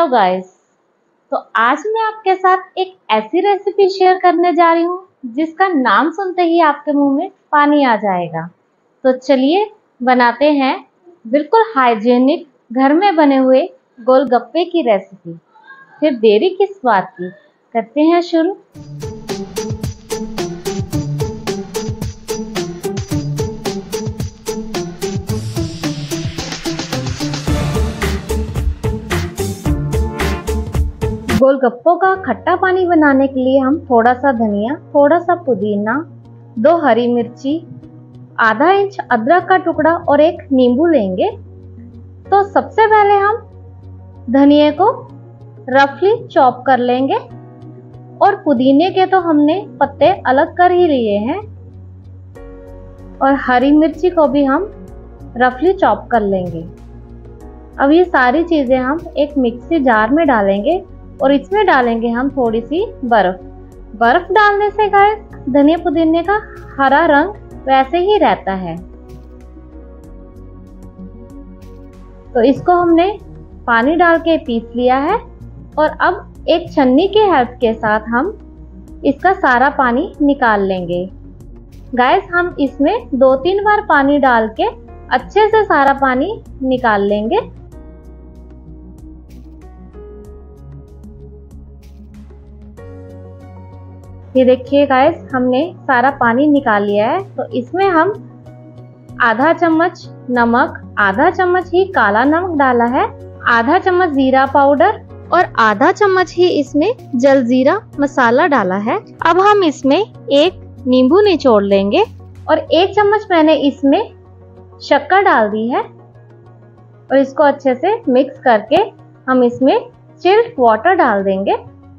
Hello guys. तो आज मैं आपके साथ एक ऐसी रेसिपी शेयर करने जा रही हूँ जिसका नाम सुनते ही आपके मुंह में पानी आ जाएगा। तो चलिए बनाते हैं बिल्कुल हाइजेनिक घर में बने हुए गोलगप्पे की रेसिपी। फिर देरी किस बात की, करते हैं शुरू। गोलगप्पों का खट्टा पानी बनाने के लिए हम थोड़ा सा धनिया, थोड़ा सा पुदीना, 2 हरी मिर्ची, आधा इंच अदरक का टुकड़ा और एक नींबू लेंगे। तो सबसे पहले हम धनिया को रफली चॉप कर लेंगे और पुदीने के तो हमने पत्ते अलग कर ही लिए हैं और हरी मिर्ची को भी हम रफली चॉप कर लेंगे। अब ये सारी चीजें हम एक मिक्सी जार में डालेंगे और इसमें डालेंगे हम थोड़ी सी बर्फ डालने से गाइस धनिया पुदीने का हरा रंग वैसे ही रहता है। तो इसको हमने पानी डाल के पीस लिया है और अब एक छन्नी के हेल्प के साथ हम इसका सारा पानी निकाल लेंगे। गाइस हम इसमें 2-3 बार पानी डाल के अच्छे से सारा पानी निकाल लेंगे। ये देखिए गाइस हमने सारा पानी निकाल लिया है। तो इसमें हम आधा चम्मच नमक, आधा चम्मच ही काला नमक डाला है, आधा चम्मच जीरा पाउडर और आधा चम्मच ही इसमें जलजीरा मसाला डाला है। अब हम इसमें एक नींबू निचोड़ लेंगे और 1 चम्मच मैंने इसमें शक्कर डाल दी है और इसको अच्छे से मिक्स करके हम इसमें चिल्ड वाटर डाल देंगे।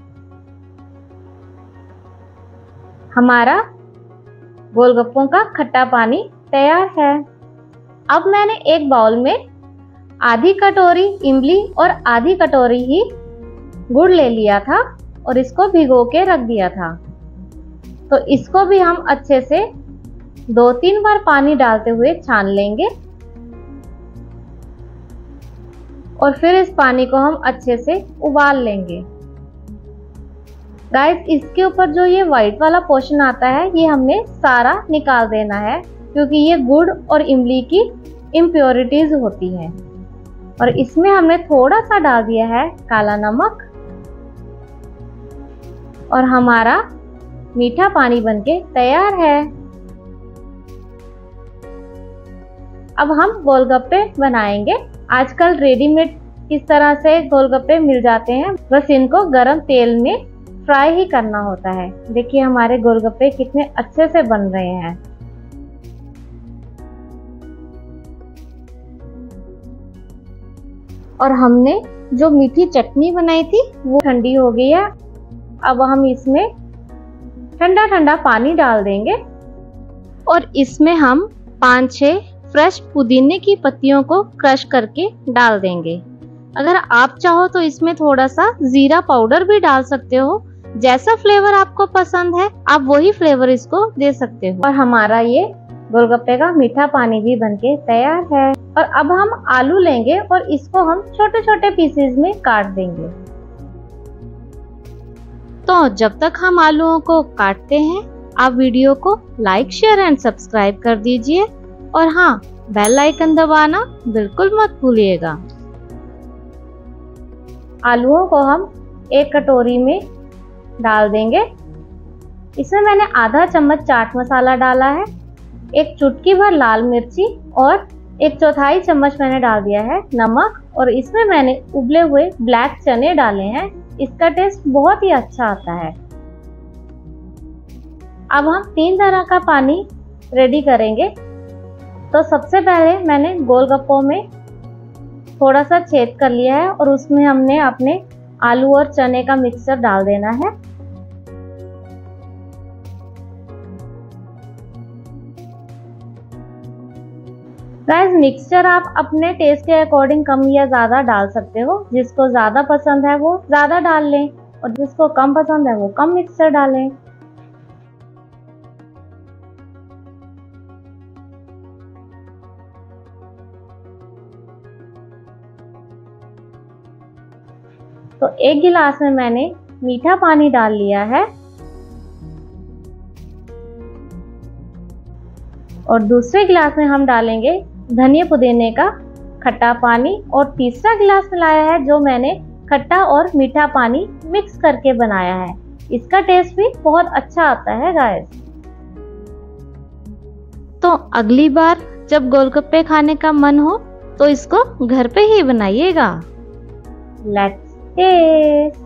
हमारा गोलगप्पों का खट्टा पानी तैयार है। अब मैंने एक बाउल में आधी कटोरी इमली और आधी कटोरी ही गुड़ ले लिया था और इसको भिगो के रख दिया था। तो इसको भी हम अच्छे से 2-3 बार पानी डालते हुए छान लेंगे और फिर इस पानी को हम अच्छे से उबाल लेंगे। गाइस इसके ऊपर जो ये व्हाइट वाला पोर्शन आता है ये हमने सारा निकाल देना है क्योंकि ये गुड़ और इमली की इम्प्योरिटीज होती हैं। और इसमें हमने थोड़ा सा डाल दिया है काला नमक और हमारा मीठा पानी बनके तैयार है। अब हम गोलगप्पे बनाएंगे। आजकल रेडीमेड किस तरह से गोलगप्पे मिल जाते हैं, बस इनको गरम तेल में फ्राई ही करना होता है। देखिए हमारे गोलगप्पे कितने अच्छे से बन रहे हैं। और हमने जो मीठी चटनी बनाई थी वो ठंडी हो गई है। अब हम इसमें ठंडा ठंडा पानी डाल देंगे और इसमें हम 5-6 फ्रेश पुदीने की पत्तियों को क्रश करके डाल देंगे। अगर आप चाहो तो इसमें थोड़ा सा जीरा पाउडर भी डाल सकते हो। जैसा फ्लेवर आपको पसंद है आप वही फ्लेवर इसको दे सकते हो। और हमारा ये गोलगप्पे का मीठा पानी भी बनके तैयार है। और अब हम आलू लेंगे और इसको हम छोटे छोटे पीसेस में काट देंगे। तो जब तक हम आलूओं को काटते हैं आप वीडियो को लाइक, शेयर एंड सब्सक्राइब कर दीजिए और हाँ, बेल आइकन दबाना बिल्कुल मत भूलिएगा। आलूओं को हम एक कटोरी में डाल देंगे। इसमें मैंने आधा चम्मच चाट मसाला डाला है, एक चुटकी भर लाल मिर्ची और 1/4 चम्मच मैंने डाल दिया है नमक और इसमें मैंने उबले हुए ब्लैक चने डाले हैं। इसका टेस्ट बहुत ही अच्छा आता है। अब हम 3 तरह का पानी रेडी करेंगे। तो सबसे पहले मैंने गोलगप्पों में थोड़ा सा छेद कर लिया है और उसमें हमने अपने आलू और चने का मिक्सचर डाल देना है। गाइस मिक्सचर आप अपने टेस्ट के अकॉर्डिंग कम या ज्यादा डाल सकते हो। जिसको ज्यादा पसंद है वो ज्यादा डाल लें और जिसको कम पसंद है वो कम मिक्सचर डालें। तो एक गिलास में मैंने मीठा पानी डाल लिया है और दूसरे गिलास में हम डालेंगे धनिया पुदीने का खट्टा पानी और तीसरा गिलास मिलाया है जो मैंने खट्टा और मीठा पानी मिक्स करके बनाया है। इसका टेस्ट भी बहुत अच्छा आता है गाइस। तो अगली बार जब गोलगप्पे खाने का मन हो तो इसको घर पे ही बनाइएगा। Let's test.